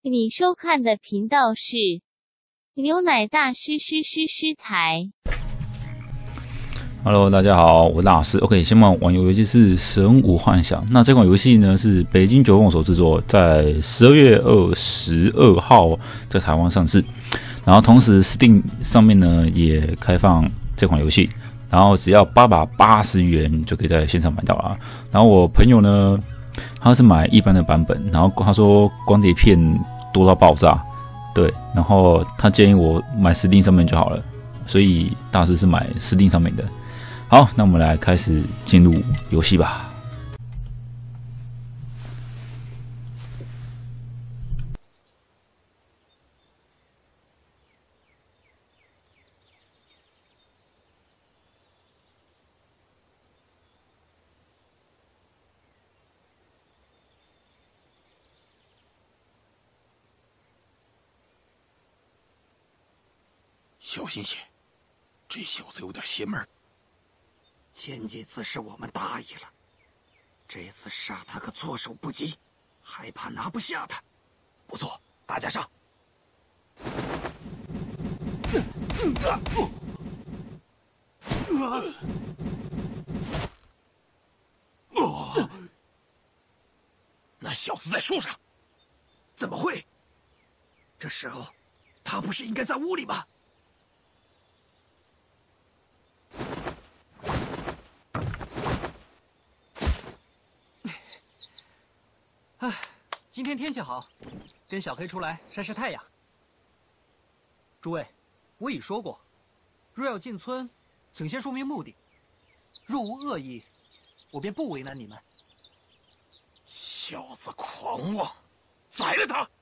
你收看的频道是牛奶大师台。 Hello， 大家好，我是大师。OK， 先玩游戏是《神武幻想》。那这款游戏呢是北京九凤所制作，在12月22号在台湾上市。然后同时 Steam 上面呢也开放这款游戏，然后只要880元就可以在线上买到了。然后我朋友呢，他是买一般的版本，然后他说光碟片多到爆炸，对，然后他建议我买 Steam 上面就好了，所以大师是买 Steam 上面的。好，那我们来开始进入游戏吧。 小心些，这小子有点邪门。前几次是我们大意了，这次杀他可措手不及，害怕拿不下他。不错，大家上！那小子在树上，怎么会？这时候，他不是应该在屋里吗？ 唉，今天天气好，跟小黑出来晒晒太阳。诸位，我已说过，若要进村，请先说明目的。若无恶意，我便不为难你们。 小子狂妄，宰了他！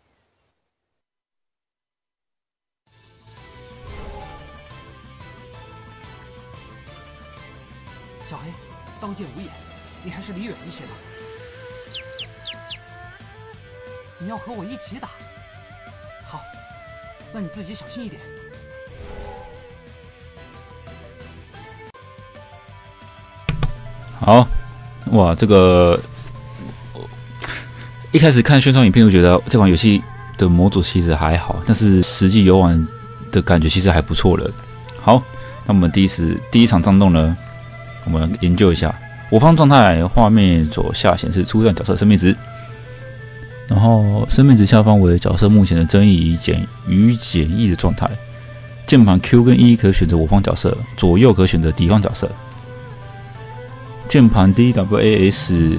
小黑，刀剑无眼，你还是离远一些吧。你要和我一起打？好，那你自己小心一点。 好，哇，这个一开始看宣传影片，就觉得这款游戏的模组其实还好，但是实际游玩的感觉其实还不错了。好，那我们第一场战斗呢，我们研究一下我方状态，画面左下显示出战角色生命值。然后生命值下方为角色目前的增益与减益的状态。键盘 Q 跟 E 可选择我方角色，左右可选择敌方角色。键盘 DWAS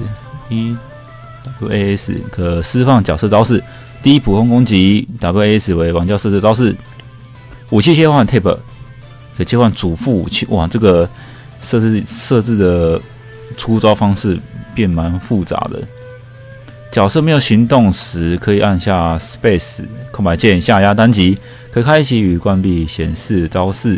可释放角色招式。D 普通攻击 ，WAS 为玩家设置招式。武器切换 Tab 可切换主副武器。哇，这个设置的出招方式变蛮复杂的。角色没有行动时，可以按下 Space 空白键下压单击，可开启与关闭显示招式、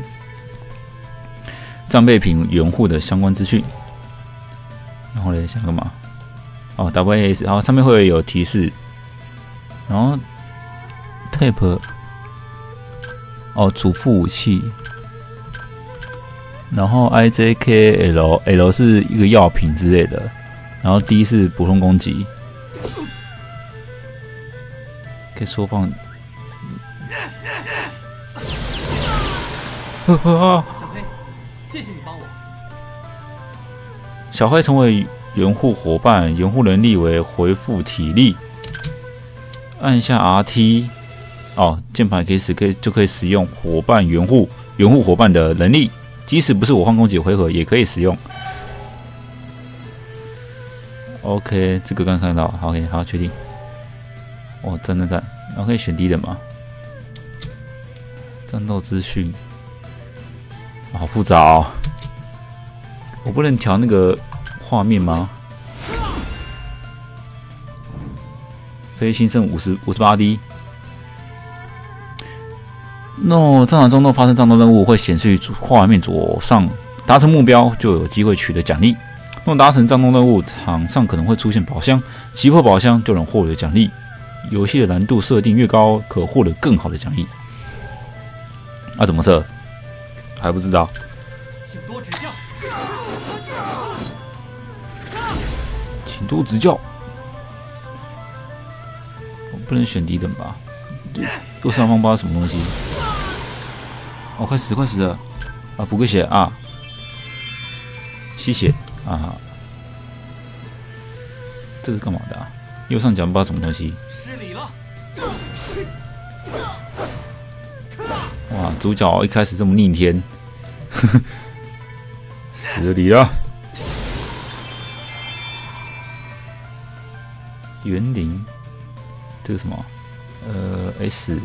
战备品援护的相关资讯。然后呢，想干嘛？哦 ，WAS， 然后上面会有提示。然后 Tab， 哦，主副武器。然后 IJKL 是一个药品之类的。然后 D 是普通攻击。可以缩放。 小黑，谢谢你帮我。 小黑成为援护伙伴，援护能力为回复体力。按下 RT， 哦，键盘就可以使用伙伴援护伙伴的能力，即使不是我方攻击回合也可以使用。OK， 这个刚看到 ，OK， 好，确定。哦，赞，然后可以选敌人嘛？战斗资讯，好复杂哦！我不能调那个画面吗？飞行胜58D。战场中发生战斗任务会显示于画面左上，达成目标就有机会取得奖励。若达成战斗任务，场上可能会出现宝箱，击破宝箱就能获得奖励。游戏的难度设定越高，可获得更好的奖励。怎么设？还不知道。 请多指教。 请多指教。 不能选敌人吧？右上方不知道什么东西。哦，快死了！啊，补个血啊！吸血啊！这是干嘛的啊？右上角不知道什么东西。 失礼了。 哇，主角一开始这么逆天，失礼了。园林，这个什么？S。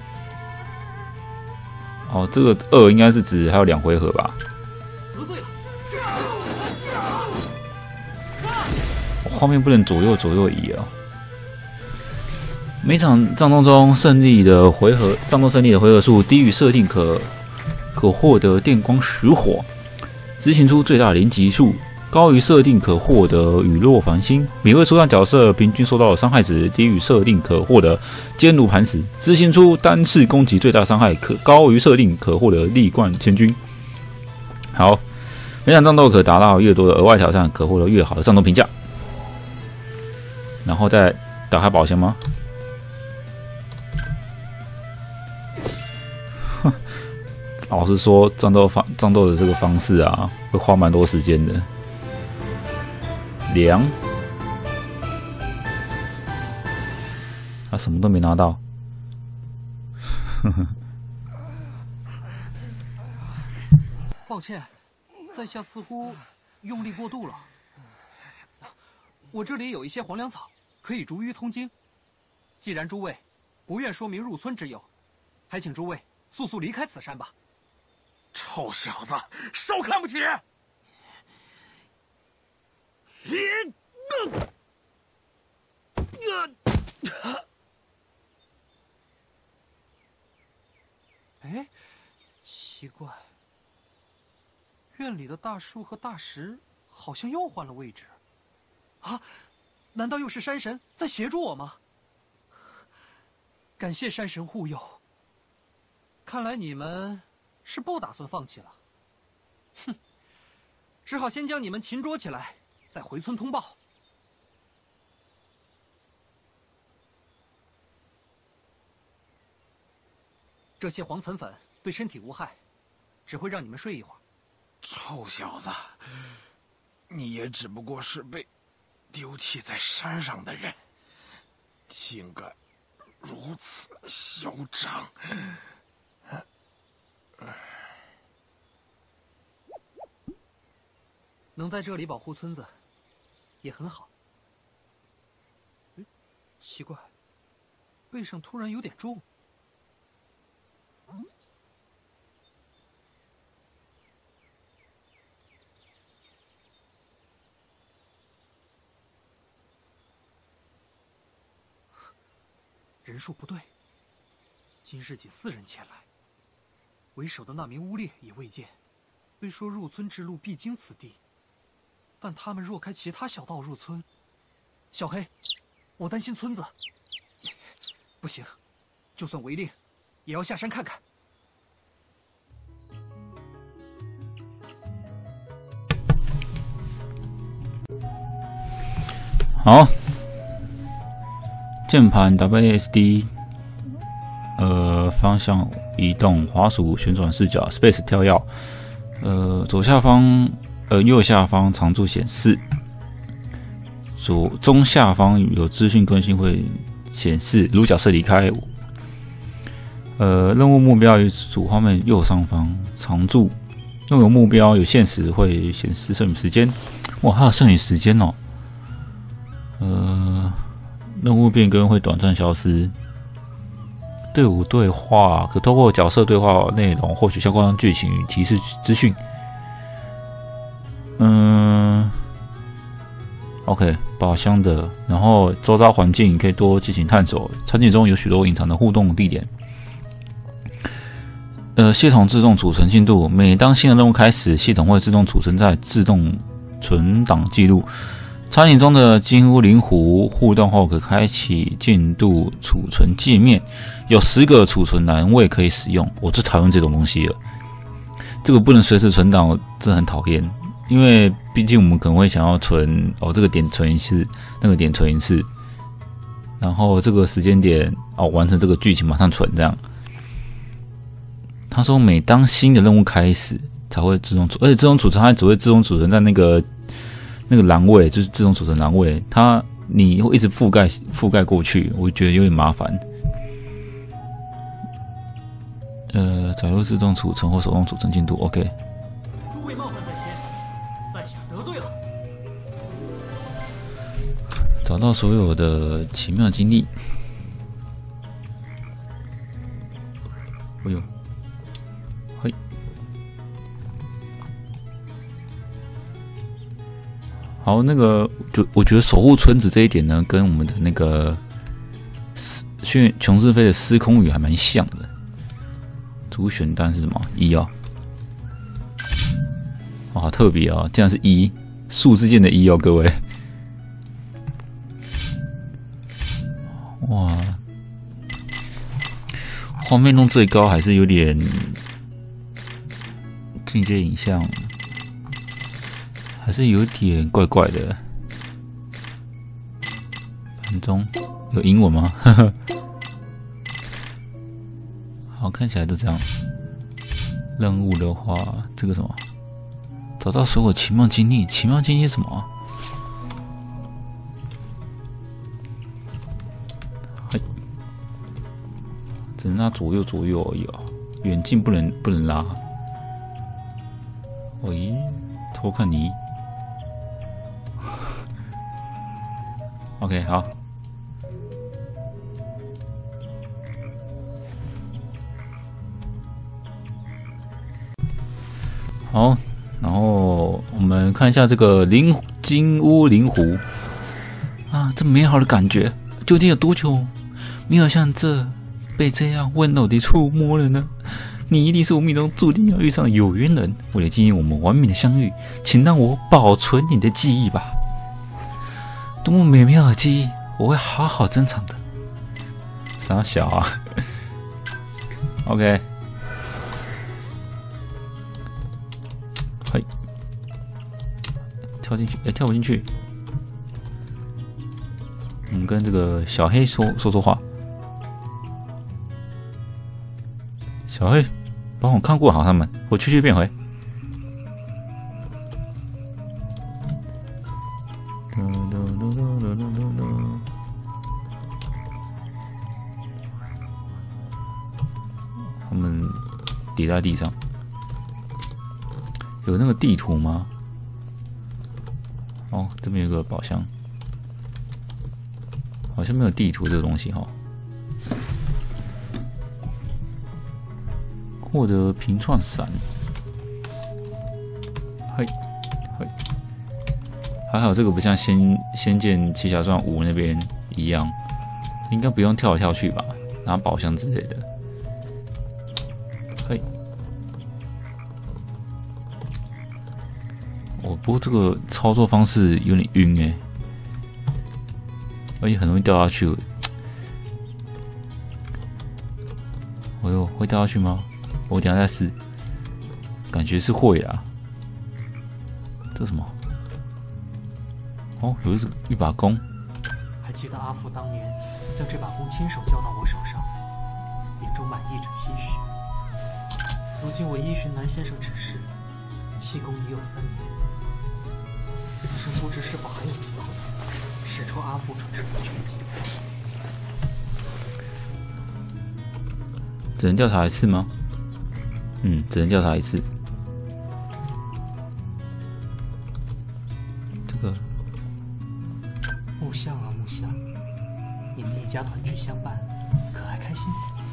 哦，这个2应该是指还有2回合吧？ 得罪了。 画面不能左右移啊！每场战斗中胜利的回合，战斗胜利的回合数低于设定可获得电光石火，执行出最大连击数。高于设定可获得雨落繁星，每位出战角色平均受到的伤害值低于设定可获得坚如磐石，执行出单次攻击最大伤害可高于设定可获得力冠千钧。好，每场战斗可达到越多的额外挑战，可获得越好的战斗评价。然后再打开宝箱吗？老实说，战斗的这个方式啊，会花蛮多时间的。凉，他什么都没拿到。 抱歉，在下似乎用力过度了。我这里有一些黄粮草，可以逐瘀通经。既然诸位不愿说明入村之由，还请诸位速速离开此山吧。 臭小子，少看不起！ 哎，奇怪，院里的大树和大石好像又换了位置。啊，难道又是山神在协助我吗？感谢山神护佑。看来你们是不打算放弃了。哼，只好先将你们擒捉起来，再回村通报。这些黄岑粉对身体无害，只会让你们睡一会儿。 臭小子，你也只不过是被丢弃在山上的人，竟敢如此嚣张！ 能在这里保护村子，也很好。奇怪，背上突然有点重。人数不对，今日仅4人前来，为首的那名巫猎也未见。虽说入村之路必经此地，但他们若开其他小道入村，小黑，我担心村子。不行，就算违令，也要下山看看。 好，键盘 WASD， 方向移动，滑鼠旋转视角 ，Space 跳跃，左下方，右下方常驻显示，中下方有资讯更新会显示，如角色离开。任务目标与主画面右上方常驻，任务目标有限时会显示剩余时间。哇，还有剩余时间哦。任务变更会短暂消失。队伍对话可透过角色对话内容获取相关剧情与提示资讯。OK， 宝箱的，然后周遭环境可以多进行探索。场景中有许多隐藏的互动地点。系统自动储存进度，每当新的任务开始，系统会自动储存在自动存档记录。场景中的金乌灵狐互动后，可开启进度储存界面，有10个储存栏位可以使用。我最讨厌这种东西了，这个不能随时存档，真的很讨厌。因为毕竟我们可能会想要存这个点存一次，那个点存一次， 然后这个时间点完成这个剧情马上存这样。他说每当新的任务开始才会自动储，而且自动储存它只会自动储存在那个栏位，就是自动储存栏位，你会一直覆盖过去，我觉得有点麻烦。载入自动储存或手动储存进度 ，OK。 诸位冒犯在先，在下得罪了。 找到所有的奇妙经历。哎呦，嘿，好，我觉得守护村子这一点呢，跟我们的那个琼斯飞的司空语还蛮像的。主选单是什么？1哦，哇，好特别哦，竟然是1，数字键的1哦，各位。哇，画面弄最高还是有点进阶影像，还是有点怪怪的。盘中有英文吗？好，看起来都这样。任务的话，这个什么，找到所有奇妙经历，奇妙经历是什么啊？只能拉左右而已啊，远近不能拉。喂，偷看你。OK， 好。好，然后我们看一下这个金乌灵湖啊，这美好的感觉究竟有多久没有像被这样温柔地触摸了呢？你一定是我命中注定要遇上的有缘人。为了纪念我们完美的相遇，请让我保存你的记忆吧。多么美妙的记忆，我会好好珍藏的。傻小啊，OK。嘿，跳进去，跳不进去。我们跟这个小黑说话。小黑，帮我看顾好他们，我去变回。他们跌在地上，有那个地图吗？哦，这边有个宝箱，好像没有地图这个东西哈。获得平创伞，嘿，嘿，还好这个不像仙剑奇侠传5那边一样，应该不用跳来跳去吧？拿宝箱之类的，嘿。哦，不过这个操作方式有点晕欸，而且很容易掉下去。哎呦，会掉下去吗？我等一下再试，感觉是会啦。这什么？哦，有一把弓。 还记得阿父当年将这把弓亲手交到我手上，眼中满溢着期许。如今我依循南先生指示，弃弓已有3年，此生不知是否还有机会使出阿父传授的绝技。 只能调查一次吗？只能调查一次。这个木像啊木像，你们一家团聚相伴，可还开心？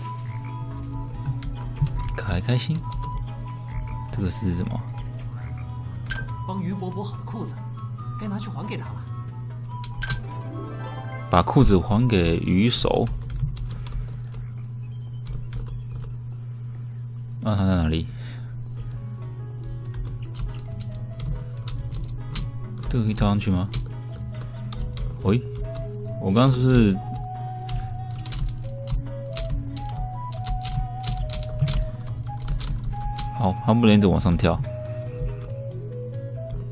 可还开心？这个是什么？ 帮于伯伯好的裤子，该拿去还给他了。 把裤子还给鱼手。那他在哪里？这个可以跳上去吗？喂，我刚刚是不是？好，他不能一直往上跳，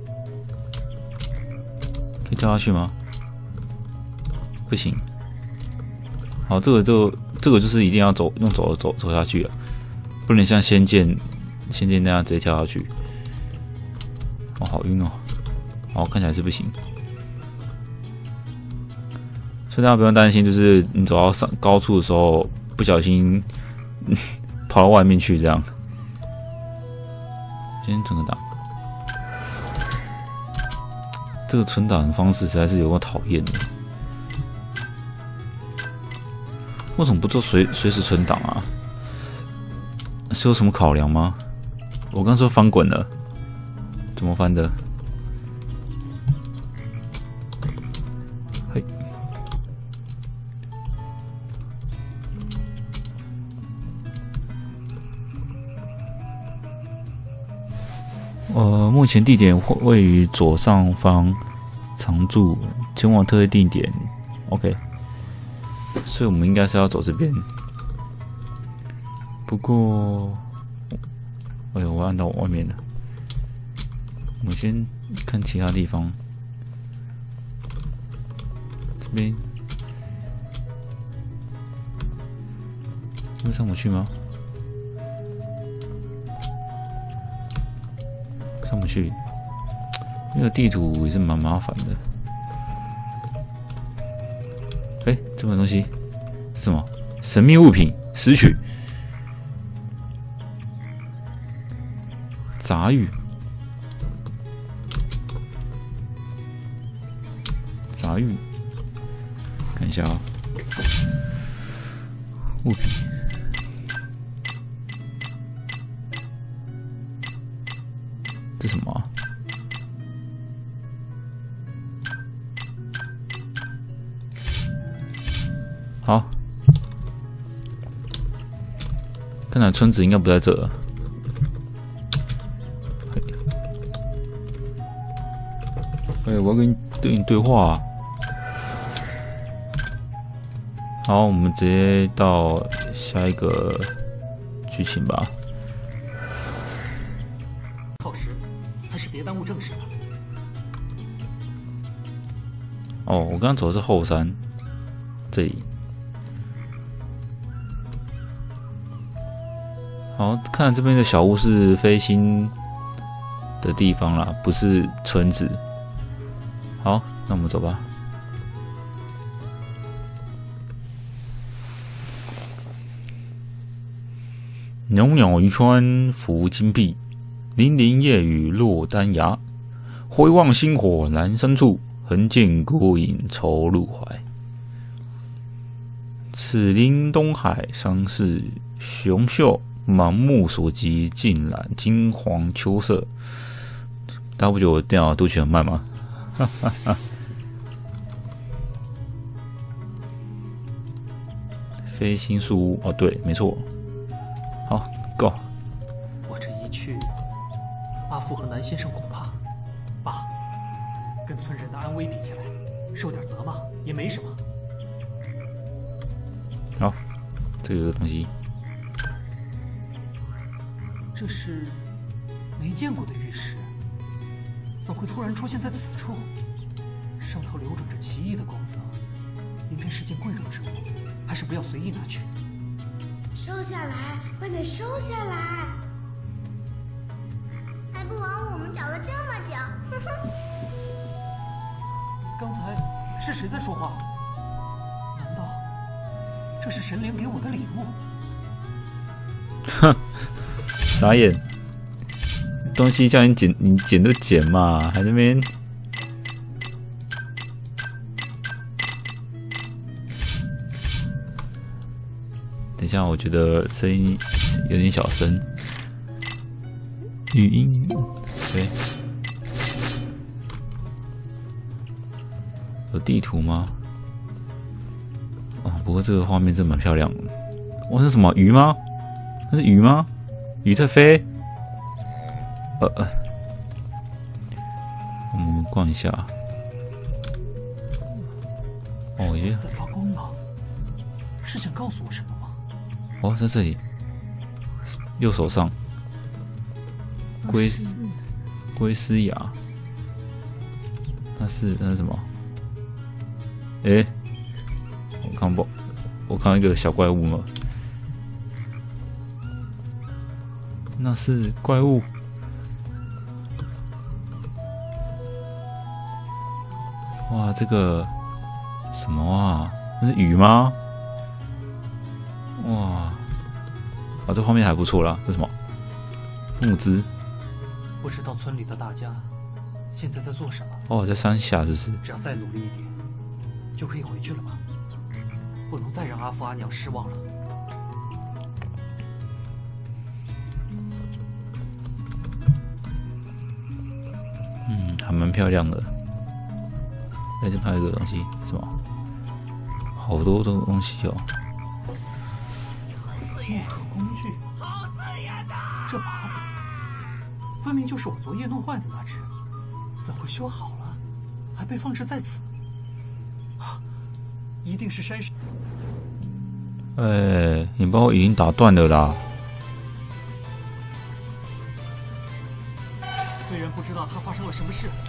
可以跳下去吗？不行。 好，这个就是一定要用走下去了，不能像仙剑那样直接跳下去。哦，好晕哦！好，看起来是不行。所以大家不用担心，就是你走到高处的时候，不小心跑到外面去这样。先存个档。这个存档的方式实在是有够讨厌的。为什么不做随时存档啊？是有什么考量吗？我刚说翻滚了，怎么翻的？嘿，目前地点位于左上方常驻，前往特定地点。OK。所以我们应该是要走这边，不过，哎呦，我按到外面了。我们先看其他地方，这边上不去吗？上不去，那个地图也是蛮麻烦的。哎，这个东西是什么？神秘物品拾取。杂鱼，看一下啊，物品。这什么啊？好，看来村子应该不在这了。我要跟你对话啊。好，我们直接到下一个剧情吧。 耗时，还是别耽误正事了。 哦，我刚刚走的是后山这里。好，看来这边的小屋是飞行的地方啦，不是村子。好，那我们走吧。袅袅渔村浮金碧，粼粼夜雨落丹崖。回望星火阑珊处，横见孤影愁入怀。此林东海伤势雄秀，满目所及尽染金黄秋色。大家不觉得我电脑读取很慢吗？哈哈哈。飞行树屋哦，对，没错。好 ，Go。 我这一去，阿父和南先生恐怕，爸，跟村人的安危比起来，受点责骂也没什么。 好，这个东西， 这是没见过的玉石，怎会突然出现在此处？上头流转着奇异的光泽，应该是件贵重之物，还是不要随意拿去。 收下来，快点收下来！还不枉我们找了这么久，哼哼。 刚才是谁在说话？难道这是神灵给我的礼物？ 哼，傻眼！东西叫你捡，你捡就捡嘛，还在那边。等一下，我觉得声音有点小声。语音，对。有地图吗？啊，不过这个画面真蛮漂亮的。哇，是什么鱼吗？那是鱼吗？鱼在飞？我们逛一下。哦耶！ 在发光了，是想告诉我什么吗？ 哦，在这里，右手上，龟丝牙，那是什么？诶，我看不， 我看到一个小怪物嘛，那是怪物。哇，这个什么啊？那是鱼吗？哇，啊，这画面还不错啦。这什么？木枝。 不知道村里的大家现在在做什么？ 哦，在山下，是不是？ 只要再努力一点，就可以回去了吧？不能再让阿父阿娘失望了。 还蛮漂亮的。在这还有一个东西，什么？好多种东西哦。 木刻工具，这把分明就是我昨夜弄坏的那只，怎会修好了，还被放置在此？啊，一定是山上。 你把我已经打断了啦。 虽然不知道他发生了什么事，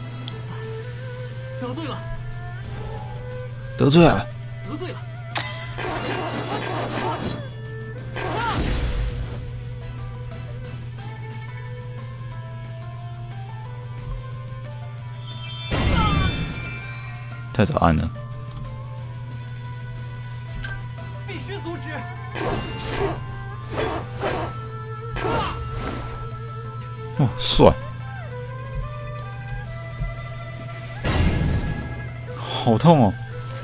得罪了， 得罪了， 得罪了。 太早按了， 必须阻止！ 哦，帅，好痛哦！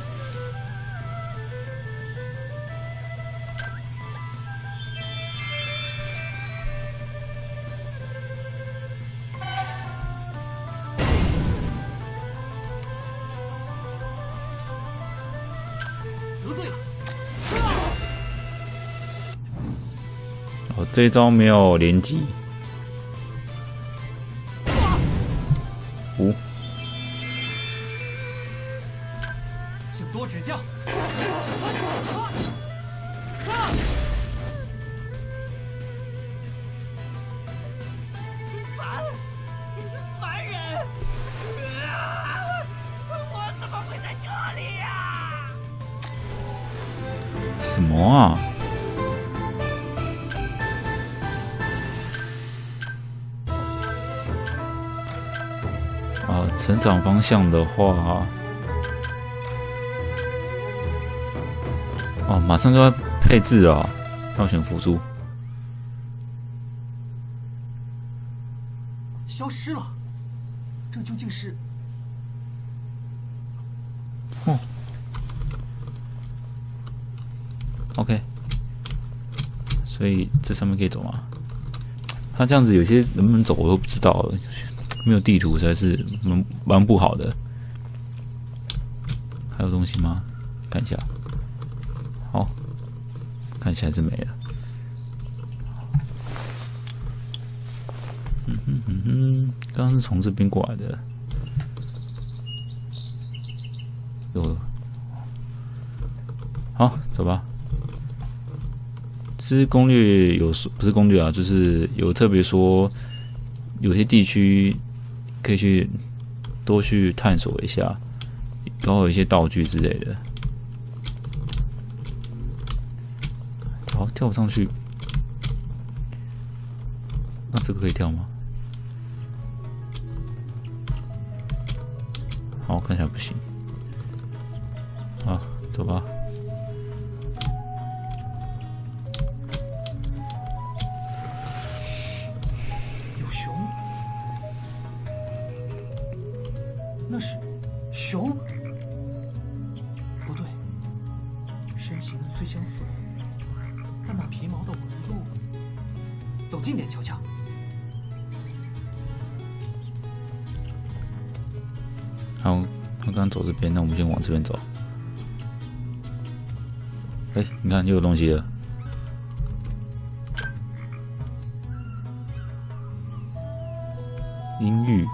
这一招没有连击， 请多指教。烦人！我怎么会在这里呀？ 什么啊？成长方向的话，哦，马上就要配置啊，要选辅助。 消失了，这究竟是？ 哦 ，OK， 所以这上面可以走吗？它这样子有些能不能走我都不知道了。没有地图实在是蛮不好的。还有东西吗？看一下。好，看起来是没了。刚刚是从这边过来的。有。好，走吧。这攻略有说不是攻略啊，就是有特别说，有些地区。可以去多去探索一下，然后有一些道具之类的。好，跳不上去，那这个可以跳吗？好，看起来不行。好，走吧。 有熊。那是熊？不对，身形虽相似，但那皮毛的纹路……走近点瞧瞧。 好，他刚刚走这边，那我们先往这边走。你看又有东西了。音域。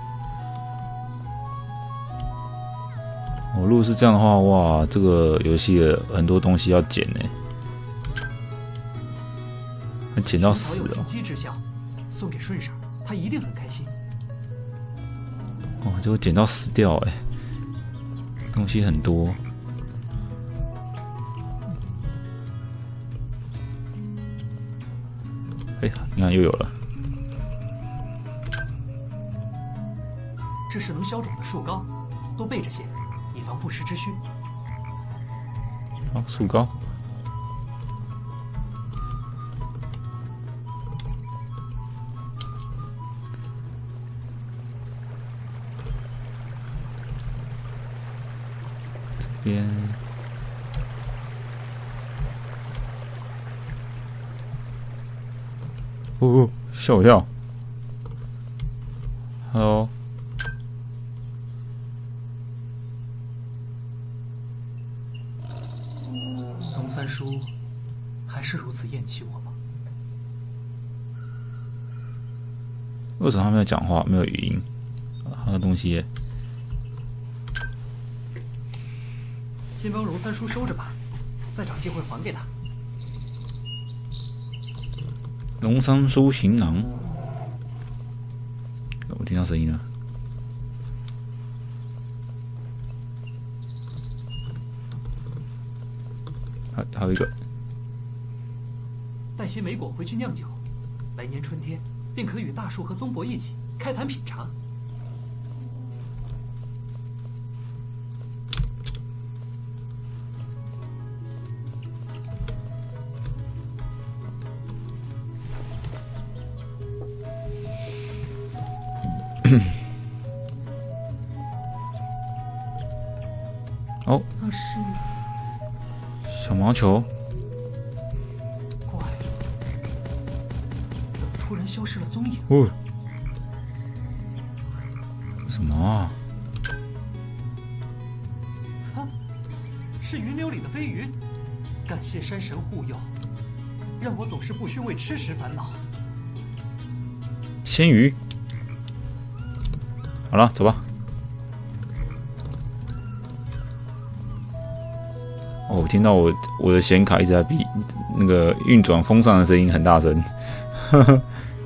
如果是这样的话，哇，这个游戏的很多东西要捡呢，捡到死了。 机之效，送给顺婶，她一定很开心。 哇，结果捡到死掉哎，东西很多。 嘿，你看又有了。 这是能消肿的树膏，多备着些，以防不时之需。 好，树膏。这边。哦，吓我一跳。Hello。 龙三叔还是如此厌弃我吗？ 为什么他没有讲话，没有语音？还有东西耶。 先帮龙三叔收着吧，再找机会还给他。 龙山书行囊，我听到声音了。还有一个， 带些莓果回去酿酒，来年春天便可与大树和宗伯一起开坛品尝。 哦， 那是小毛球。 怪，怎么突然消失了踪影？ 哦，什么啊？ 啊，是云流里的飞鱼。感谢山神护佑，让我总是不需为吃食烦恼。 鲜鱼。好了，走吧。哦，我听到我的显卡一直在比那个运转风扇的声音很大声，呵呵。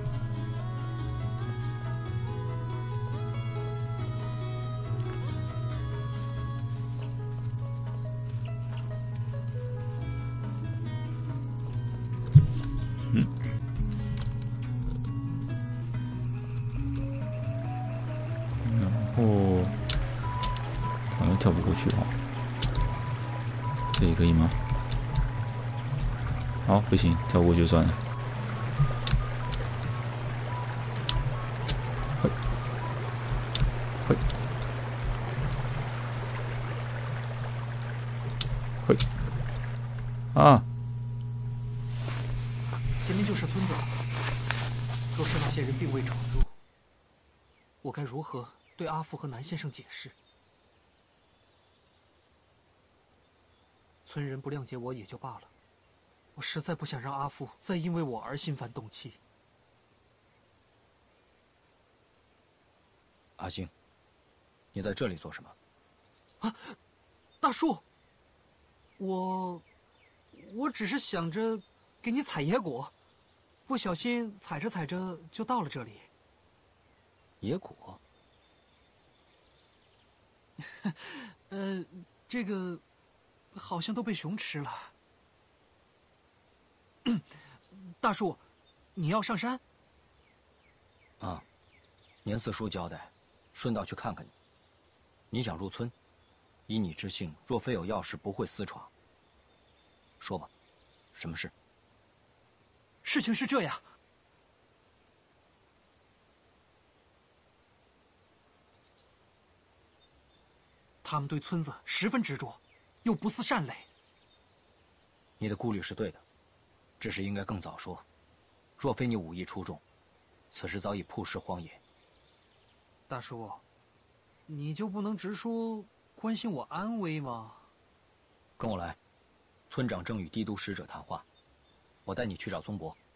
然后好像跳不过去哦。这里可以吗？好，不行，跳过就算了。嘿，嘿，嘿，啊！ 前面就是村子了。若是那些人并未闯入，我该如何对阿父和南先生解释？村人不谅解我也就罢了，我实在不想让阿父再因为我而心烦动气。 阿星，你在这里做什么？ 啊，大叔，我只是想着给你采野果，不小心采着采着就到了这里。 野果？ 这个好像都被熊吃了。大叔，你要上山？ 啊，年四叔交代，顺道去看看你。你想入村，以你之性，若非有要事，不会私闯。说吧，什么事？ 事情是这样。他们对村子十分执着，又不思善类。 你的顾虑是对的，只是应该更早说。若非你武艺出众，此时早已曝尸荒野。 大叔，你就不能直说关心我安危吗？ 跟我来，村长正与帝都使者谈话，我带你去找宗伯。